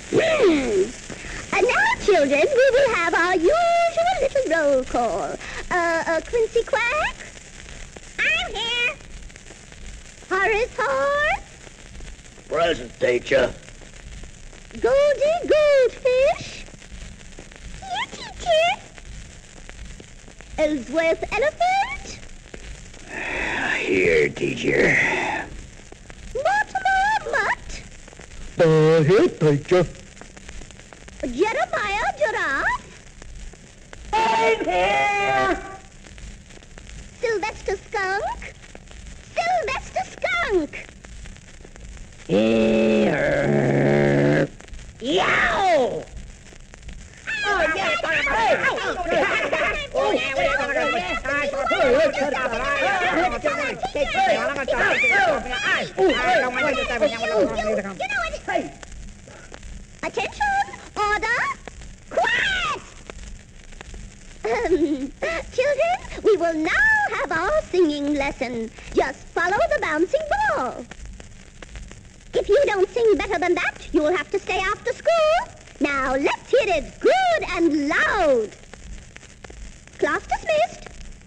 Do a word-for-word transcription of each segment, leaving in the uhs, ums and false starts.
Hmm. And now, children, we will have our usual little roll call. Uh, uh Quincy Quack? I'm here. Horace Horn? Present, teacher. Goldie Goldfish? Here, teacher. Ellsworth Elephant? Here, teacher. Mortimer Mutt? Uh, here, teacher. Jeremiah Giraffe? I'm here! Sylvester Skunk? Sylvester Skunk! Here. Yow! Oh, yeah, Hey! Attention! Order! Quiet! Um, children, we will now have our singing lesson. Just follow the bouncing ball. If you don't sing better than that, you will have to stay after school. Now, let's hear it good and loud. Class dismissed.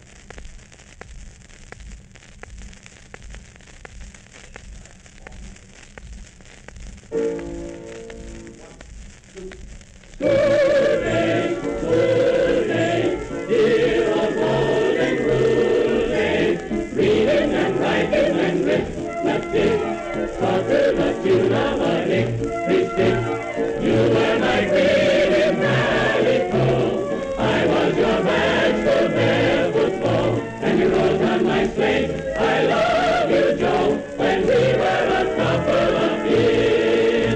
Readin and writing and Rhythmetic, soccer, the tune of a lick, stick. You were my Rhythmetic. I was your bag for barefoot ball, and you wrote on my slate, I love you, Joe, when we were a couple of kids.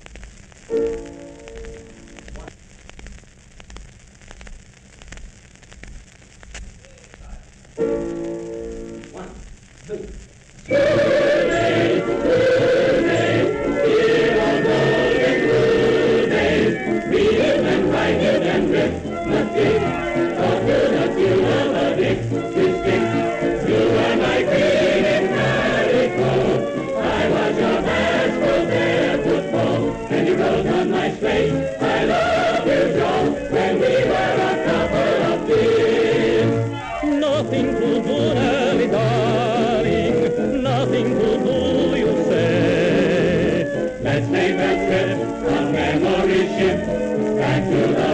One, two. Rhythmetic, Rhythmetic, dear old golden Rhythmetic, reading and writing and Rhythmetic, talk to the tune of a dick, stick. You were my Rhythmetic, I was your best for barefoot ball, and you wrote on my slate, I love you, Joe, when we were a couple of kids. Nothing to do, Nelly, darling, nothing to do, you say. Let's make a trip on memory ship back to the